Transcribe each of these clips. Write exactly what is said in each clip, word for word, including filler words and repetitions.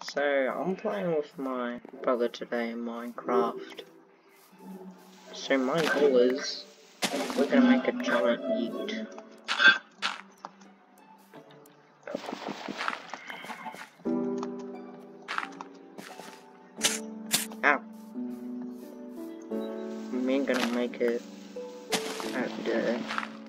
So, I'm playing with my brother today in Minecraft. So my goal is, we're gonna make a giant yeet. Ow! I'm gonna make it out there.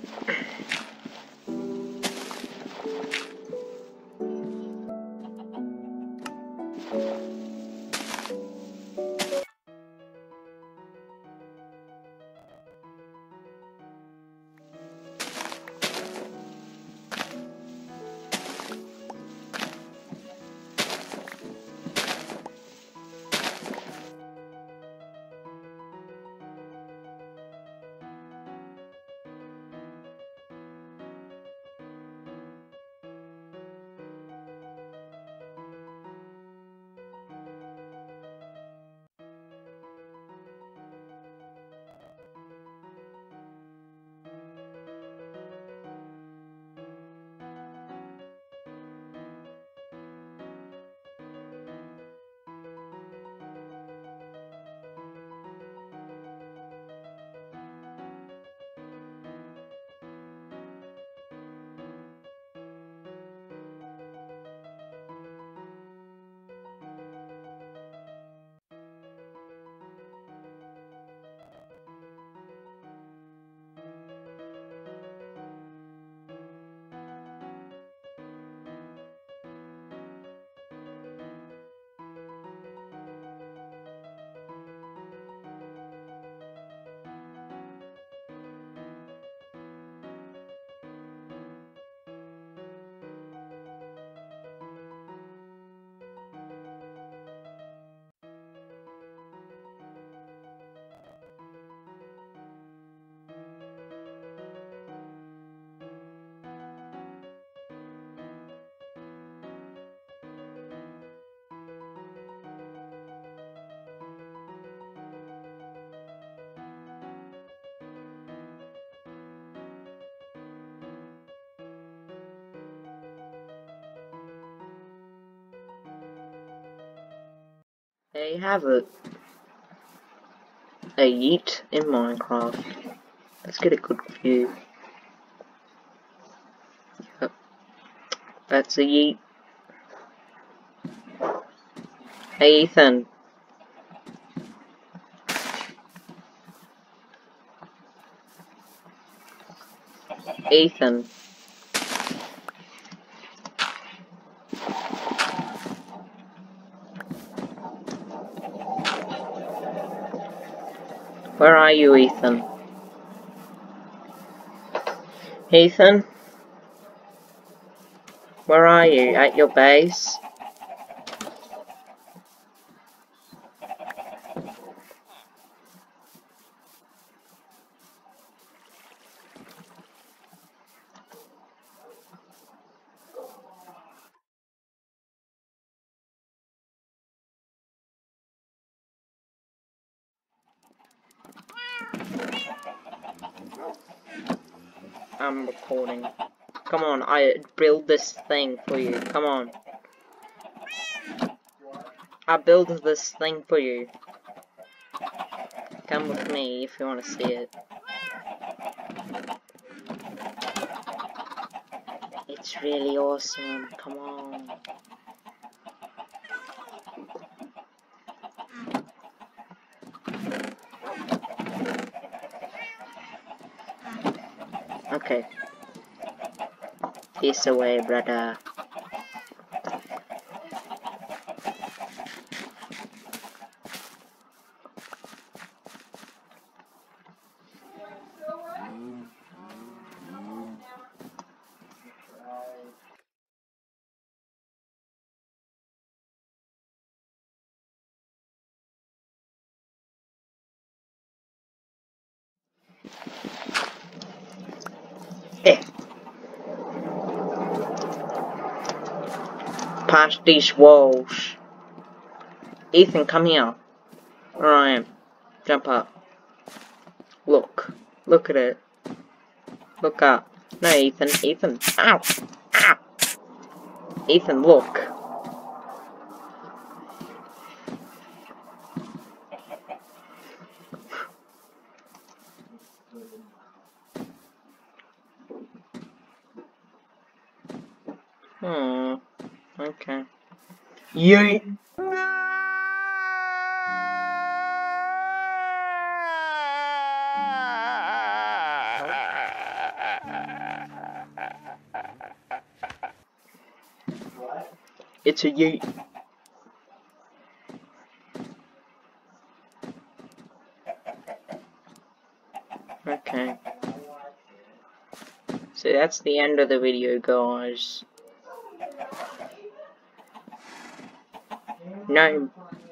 There you have it. A yeet in Minecraft. Let's get a good view. Yep. That's a yeet. Hey Ethan. Ethan. Where are you, Ethan? Ethan? Where are you? At your base? I'm recording. Come on, I build this thing for you. Come on. I build this thing for you. Come with me if you want to see it. It's really awesome. Come on. Okay. Peace away, brother. Eh. Past these walls. Ethan, come here. Where I am. Jump up. Look. Look at it. Look up. No, Ethan. Ethan. Ow. Ow. Ethan, look. Oh, okay. Yeet. It's a yeet. Okay. So that's the end of the video, guys. No.